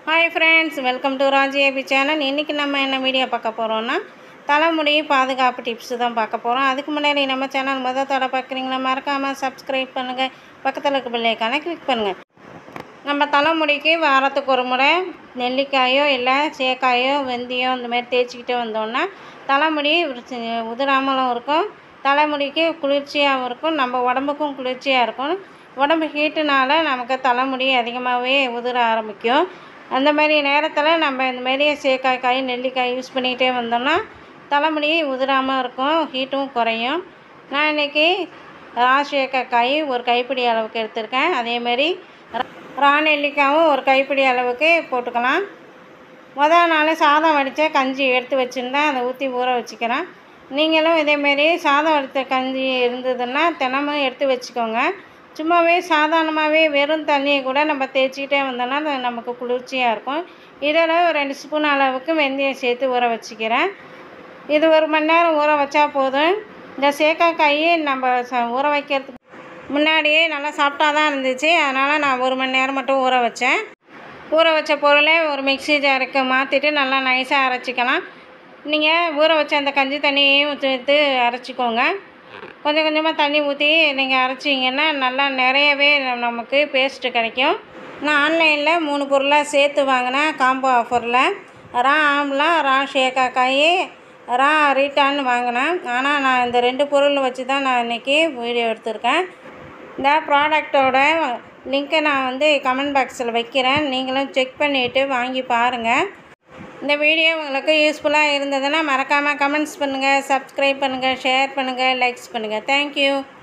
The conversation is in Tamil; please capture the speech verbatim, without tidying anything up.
Hi friends, welcome to Raji A B channel. இன்னைக்கு நம்ம என்ன வீடியோ பார்க்க போறோம்னா தலைமுடி பாதுகாப்பு டிப்ஸ் தான் பார்க்க போறோம். அதுக்கு முன்னாடி நம்ம சேனல் முதல்ல தடவை பார்க்குறீங்களா மறக்காம Subscribe பண்ணுங்க. பக்கத்துல இருக்க பெல் ஐகானை கிளிக் பண்ணுங்க. நம்ம தலைமுடிக்கு வாரத்துக்கு ஒரு முறை நெல்லிக்காயோ இல்ல சேக்காயோ வெந்தயம் இந்த மாதிரி தேய்ச்சிக்கிட்டே வந்தோம்னா தலைமுடி உதிராமலும் இருக்கும். தலைமுடிக்கு குளிர்ச்சியாகவும் இருக்கும். நம்ம உடம்புக்கும் குளிர்ச்சியாக இருக்கும். உடம்பு ஹீட்டுனால நமக்கு தலைமுடி அதிகமாகவே உதிர ஆரம்பிக்கும். அந்த மாதிரி நேரத்தில் நம்ம இந்த மாதிரி சேக்காய் காய் நெல்லிக்காய் யூஸ் பண்ணிகிட்டே வந்தோம்னா தலைமுடி உதிராமல் இருக்கும், ஹீட்டும் குறையும். நான் இன்றைக்கி ரா சேக்காய் ஒரு கைப்பிடி அளவுக்கு எடுத்திருக்கேன். அதேமாரி ரா நெல்லிக்காயும் ஒரு கைப்பிடி அளவுக்கு போட்டுக்கலாம். முதல் நாள் சாதம் வடித்த கஞ்சி எடுத்து வச்சுருந்தேன், அதை ஊற்றி ஊற வச்சுக்கிறேன். நீங்களும் இதேமாரி சாதம் வடித்த கஞ்சி இருந்ததுன்னா தினமும் எடுத்து வச்சுக்கோங்க. சும்மாவே சாதாரணமாகவே வெறும் தண்ணியை கூட நம்ம தேய்ச்சிக்கிட்டே வந்தோம்னா அது நமக்கு குளிர்ச்சியாக இருக்கும். இதோட ஒரு ரெண்டு ஸ்பூன் அளவுக்கு வெந்தயம் சேர்த்து ஊற வச்சுக்கிறேன். இது ஒரு மணி நேரம் ஊற வச்சா போதும். இந்த சேக்காக்காயை நம்ம ச ஊற வைக்கிறதுக்கு முன்னாடியே நல்லா சாப்பிட்டா தான் இருந்துச்சு. அதனால் நான் ஒரு மணி நேரம் மட்டும் ஊற வச்சேன். ஊற வச்ச பொருளை ஒரு மிக்ஸி ஜாருக்கு மாற்றிட்டு நல்லா நைஸாக அரைச்சிக்கலாம். நீங்கள் ஊற வச்ச அந்த கஞ்சி தண்ணியையும் சேர்த்து அரைச்சிக்கோங்க. கொஞ்சம் கொஞ்சமாக தண்ணி ஊற்றி நீங்கள் அரைச்சிங்கன்னா நல்லா நிறையவே நமக்கு பேஸ்ட்டு கிடைக்கும். நான் ஆன்லைனில் மூணு பொருளாக சேர்த்து வாங்கினேன் காம்போ ஆஃபரில். ரா ஆம்லா, ரா சேக்காக்காய், ரா ரீட்டான்னு வாங்கினேன். ஆனால் நான் இந்த ரெண்டு பொருள் வச்சு தான் நான் இன்றைக்கி வீடியோ எடுத்திருக்கேன். இந்த ப்ராடக்டோட லிங்க்கை நான் வந்து கமெண்ட் பாக்ஸில் வைக்கிறேன். நீங்களும் செக் பண்ணிவிட்டு வாங்கி பாருங்கள். இந்த வீடியோ உங்களுக்கு யூஸ்ஃபுல்லாக இருந்ததுன்னா மறக்காமல் கமெண்ட்ஸ் பண்ணுங்கள், சப்ஸ்கிரைப் பண்ணுங்கள், ஷேர் பண்ணுங்கள், லைக்ஸ் பண்ணுங்கள். தேங்க்யூ.